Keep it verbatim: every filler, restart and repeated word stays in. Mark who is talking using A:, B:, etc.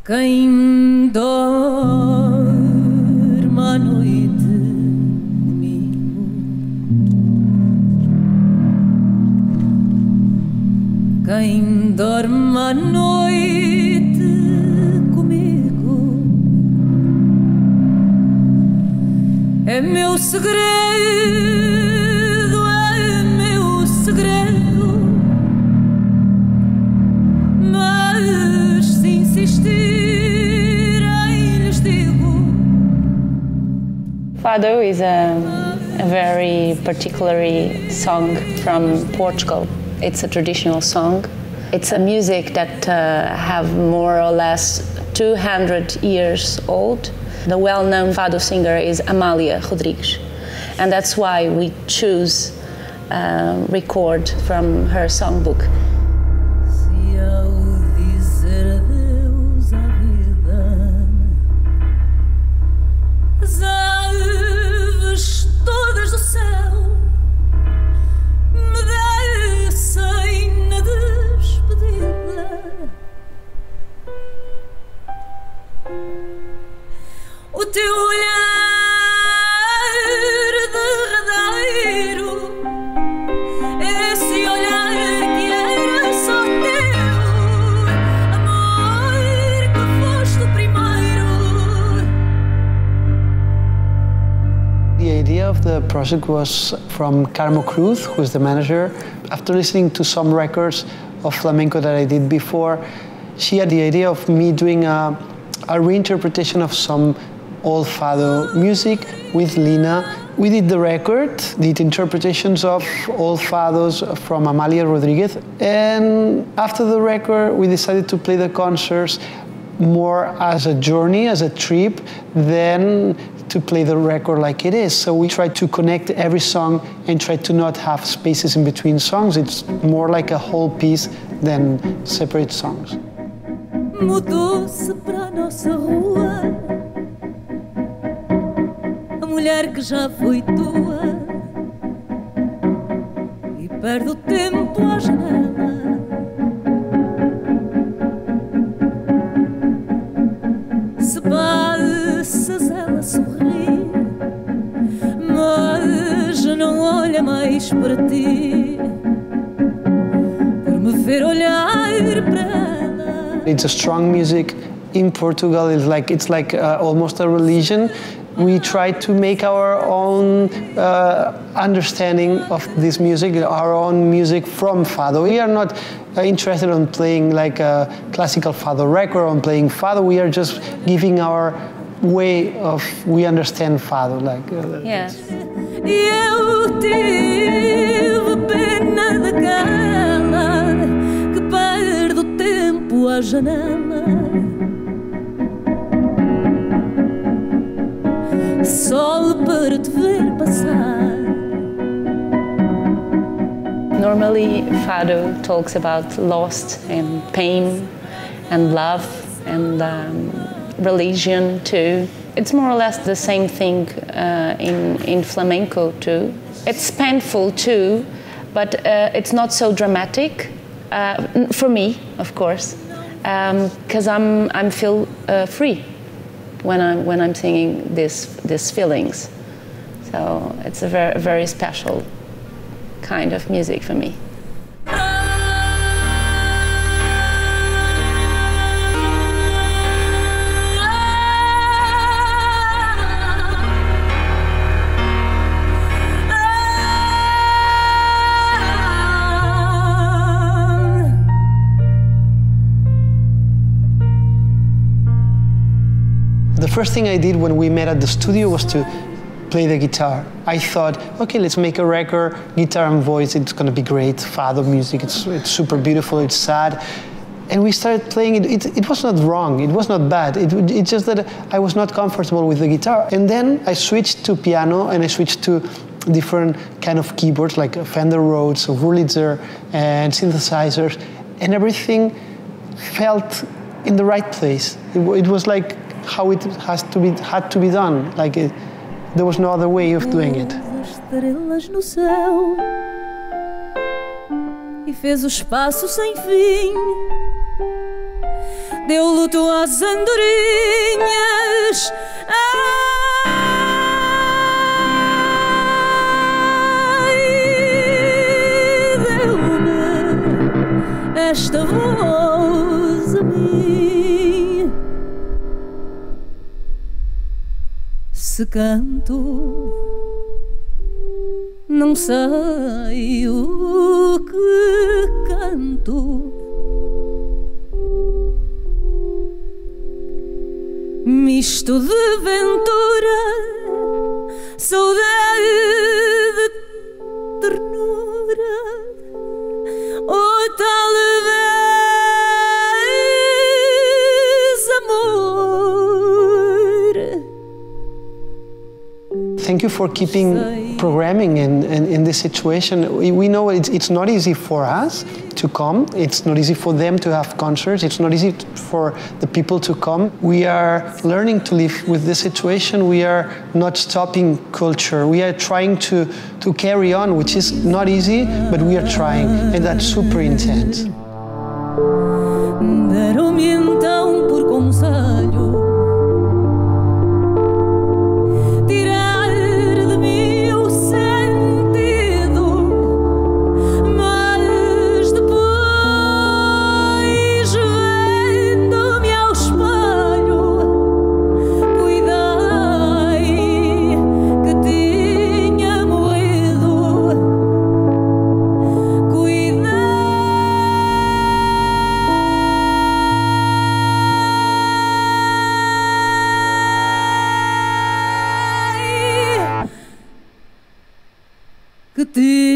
A: Quem dorme à noite comigo, quem dorme à noite comigo, é meu segredo, é meu segredo, mas se insistir
B: Fado is a, a very particular song from Portugal. It's a traditional song. It's a music that uh, have more or less two hundred years old. The well-known Fado singer is Amália Rodrigues, and that's why we choose uh, record from her songbook.
A: O teu olhar derradeiro, esse olhar que era só teu, amor que foste o primeiro.
C: The idea of the project was from Carmo Cruz, who is the manager. After listening to some records of flamenco that I did before, she had the idea of me doing a, a reinterpretation of some old Fado music with Lina. We did the record, did interpretations of old Fados from Amália Rodrigues, and after the record we decided to play the concerts more as a journey, as a trip, than to play the record like it is. So we tried to connect every song and try to not have spaces in between songs. It's more like a whole piece than separate songs.
A: Mudou-se para nossa rua a mulher que já foi tua e perde o tempo à janela. Se passas ela sorri, mas não olha mais para ti, por me ver olhar para ela.
C: It's a strong music. In Portugal, it's like, it's like uh, almost a religion. We try to make our own uh, understanding of this music, our own music from Fado. We are not uh, interested in playing like a classical Fado record, on playing Fado. We are just giving our way of, we understand Fado. Like, uh,
B: yeah.
A: Eu tive pena daquela que perde o tempo à janela, só para te ver passar.
B: Normally, Fado talks about loss and pain and love and um, religion too. It's more or less the same thing uh, in, in flamenco too. It's painful too, but uh, it's not so dramatic, uh, for me, of course, because um, I'm, I'm feel uh, free when I'm, when I'm singing this, these feelings. So it's a very, very special kind of music for me.
C: The first thing I did when we met at the studio was to play the guitar. I thought, okay, let's make a record, guitar and voice, it's gonna be great, Fado music, it's, it's super beautiful, it's sad. And we started playing it. it, it was not wrong, it was not bad, it, it's just that I was not comfortable with the guitar. And then I switched to piano and I switched to different kind of keyboards like Fender Rhodes, Wurlitzer, and synthesizers, and everything felt in the right place. It, it was like how it has to be, had to be done. Like it, there was no other way of doing it.
A: Estrelas no céu e fez o espaço sem fim deu luto às andorinhas. Ai, deu-me esta voz a mim. Se canto, não sei o que canto. Misto de ventura, saudade, ternura, ou talvez amor.
C: Thank you for keeping programming in, in, in this situation. We, we know it's, it's not easy for us to come. It's not easy for them to have concerts. It's not easy for the people to come. We are learning to live with this situation. We are not stopping culture. We are trying to, to carry on, which is not easy, but we are trying, and that's super intense.
A: Deram-me então por conselho tirar de mim o sentido, mas depois vendo-me ao espelho cuidei que tinha morrido. Cuidei. Que